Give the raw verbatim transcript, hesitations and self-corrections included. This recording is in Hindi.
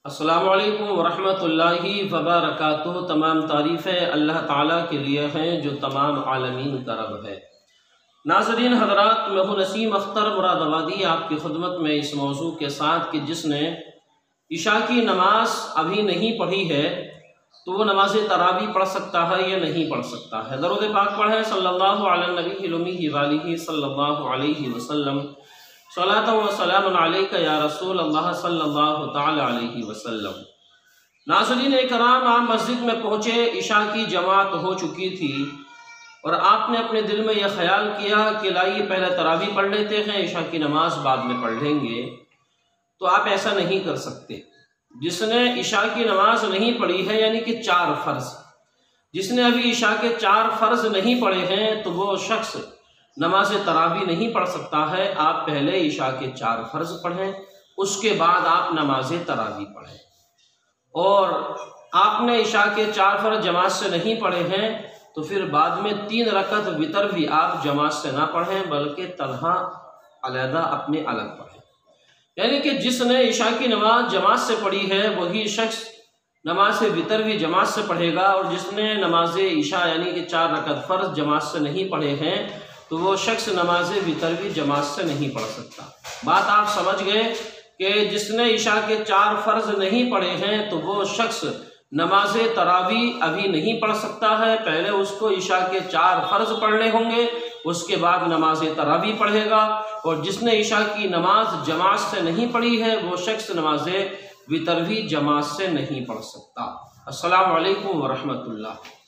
अस्सलामु अलैकुम वरहमतुल्लाहि वबरकातुहू। तमाम तारीफ़ें अल्लाह ताला के लिए हैं जो तमाम आलमीन का रब है। नाज़रीन हज़रात, मैं हूँ नसीम अख्तर मुरादाबादी आपकी खिदमत में इस मौजू के साथ कि जिसने इशा की नमाज अभी नहीं पढ़ी है तो वो नमाज तरावी पढ़ सकता है या नहीं पढ़ सकता है। दरूद पाक पढ़ें सल्लल्लाहु अला नबी उम्मी वालिही सल्लल्लाहु अलैहि वसल्लम। सलात व सलाम अलैका या रसूल अल्लाह सल्लल्लाहु तआला अलैहि वसल्लम। नाज़रीन इकराम, आप मस्जिद में पहुँचे, इशा की जमात हो चुकी थी और आपने अपने दिल में यह ख्याल किया कि लाइए पहले तरावी पढ़ लेते हैं, इशा की नमाज बाद में पढ़ लेंगे। तो आप ऐसा नहीं कर सकते। जिसने इशा की नमाज नहीं पढ़ी है, यानी कि चार फ़र्ज, जिसने अभी इशा के चार फ़र्ज नहीं पढ़े हैं तो वो शख्स नमाज तरावी नहीं पढ़ सकता है। आप पहले इशा के चार फ़र्ज पढ़ें, उसके बाद आप नमाज तरावी पढ़ें। और आपने इशा के चार फ़र्ज जमात से नहीं पढ़े हैं तो फिर बाद में तीन रकत वितर भी आप जमात से ना पढ़ें, बल्कि तन्हा अलहदा अपने अलग पढ़ें। यानी कि जिसने इशा की नमाज जमात से पढ़ी है वही शख्स नमाज वितर भी जमात से पढ़ेगा, और जिसने नमाज इशा यानी कि चार रकत फ़र्ज जमात से नहीं पढ़े हैं तो वो शख्स नमाज वितर भी जमात से नहीं पढ़ सकता। बात आप समझ गए कि जिसने इशा के चार फ़र्ज नहीं पढ़े हैं तो वो शख्स नमाज तरावी अभी नहीं पढ़ सकता है। पहले उसको इशा के चार फ़र्ज पढ़ने होंगे, उसके बाद नमाज तरावी पढ़ेगा। और जिसने इशा की नमाज जमात से नहीं पढ़ी है वो शख्स नमाज वितर भी जमात से नहीं पढ़ सकता। अस्सलामु अलैकुम वरहमतुल्लाह।